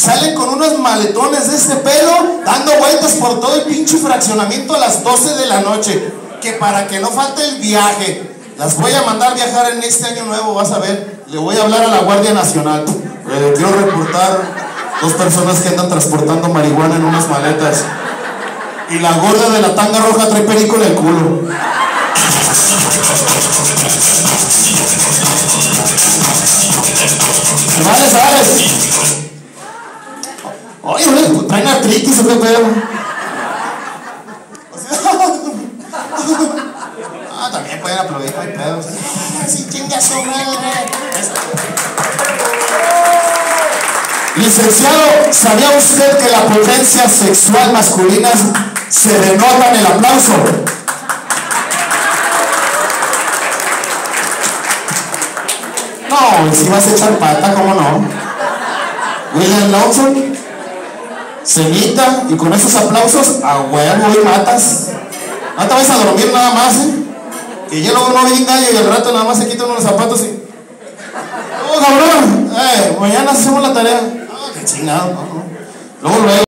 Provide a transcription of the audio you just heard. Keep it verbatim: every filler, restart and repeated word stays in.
Salen con unos maletones de este pelo, dando vueltas por todo el pinche fraccionamiento a las doce de la noche. Que para que no falte el viaje. Las voy a mandar viajar en este año nuevo, vas a ver. Le voy a hablar a la Guardia Nacional. Eh, quiero reportar dos personas que andan transportando marihuana en unas maletas. Y la gorda de la tanga roja trae perico en el culo. ¿Se vale, sabes? Oye, güey, traen artritis o qué pedo. Ah, también pueden aplaudir, no hay pedo. Sí, chinga su madre. Licenciado, ¿sabía usted que la potencia sexual masculina se denota en el aplauso? No, si vas a echar pata, ¿cómo no? William Lawson se imita y con esos aplausos a huevo y matas. No te vas a dormir nada más, ¿eh? Que ya luego no viene gallo y al rato nada más se quitan unos zapatos y... ¡Oh, cabrón! Eh, mañana hacemos la tarea. Ah, qué chingado, no, no. Luego, luego.